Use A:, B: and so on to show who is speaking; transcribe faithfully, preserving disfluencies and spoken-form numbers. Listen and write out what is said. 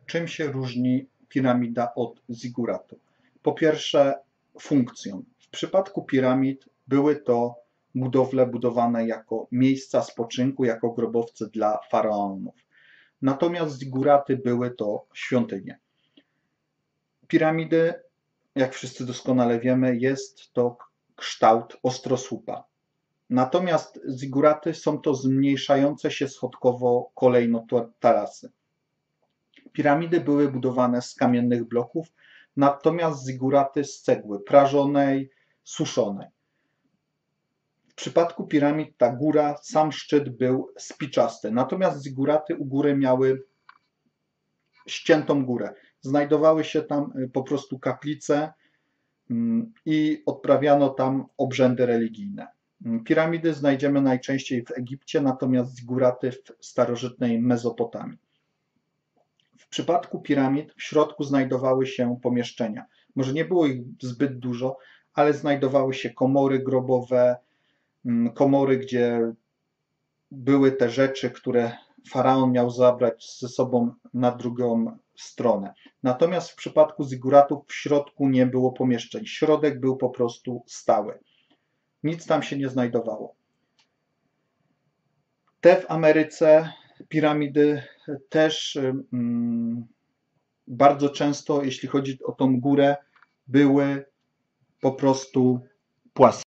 A: Czym się różni piramida od ziguratu? Po pierwsze, funkcją. W przypadku piramid były to budowle budowane jako miejsca spoczynku, jako grobowce dla faraonów. Natomiast ziguraty były to świątynie. Piramidy, jak wszyscy doskonale wiemy, jest to kształt ostrosłupa. Natomiast ziguraty są to zmniejszające się schodkowo kolejnotarasy. Piramidy były budowane z kamiennych bloków, natomiast ziguraty z cegły prażonej, suszonej. W przypadku piramid ta góra, sam szczyt był spiczasty, natomiast ziguraty u góry miały ściętą górę. Znajdowały się tam po prostu kaplice i odprawiano tam obrzędy religijne. Piramidy znajdziemy najczęściej w Egipcie, natomiast ziguraty w starożytnej Mezopotamii. W przypadku piramid w środku znajdowały się pomieszczenia. Może nie było ich zbyt dużo, ale znajdowały się komory grobowe, komory, gdzie były te rzeczy, które faraon miał zabrać ze sobą na drugą stronę. Natomiast w przypadku ziguratów w środku nie było pomieszczeń. Środek był po prostu stały. Nic tam się nie znajdowało. Te w Ameryce piramidy też mm, bardzo często, jeśli chodzi o tą górę, były po prostu płaskie.